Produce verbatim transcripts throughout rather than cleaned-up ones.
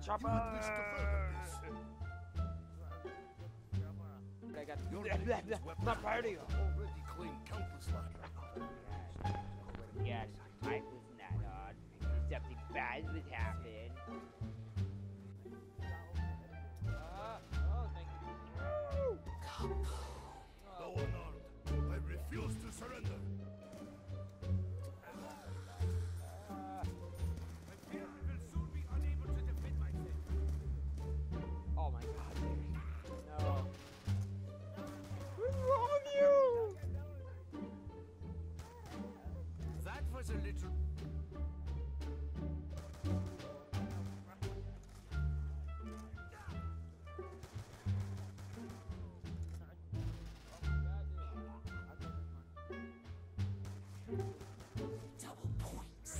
chopper! You would wish to further this. I got Your blah, blah, nation's blah. weapons Not proud of you. have already claimed countless lives. Yes, I was not on. Something bad was happening. Uh, oh, thank you. Though unarmed, I refuse to surrender. Oh my god, dude. No. What's wrong with you? That was a little... Double points.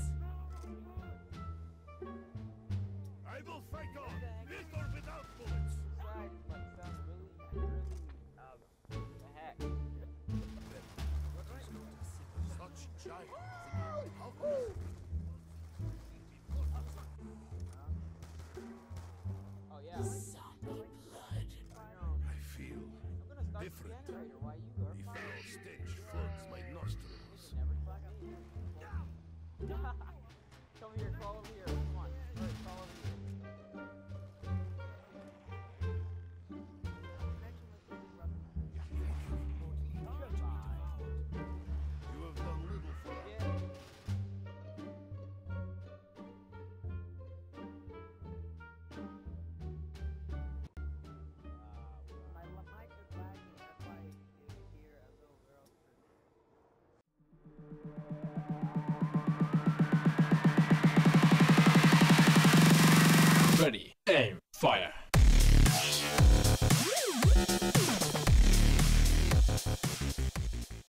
I will fight on, with or without bullets. Swag, but sounds really, really, um, the heck. Such giants. How Oh yeah. Zombie blood. I feel I'm gonna start different. the generator while you are The fine. foul stench floods my nostrils. Never stop me. Come here, crawl over here. Come on. Alright, crawl over here. You have done little for us. Yeah. My mic is lagging, that's why you hear a little girl scream. Ready, aim, fire.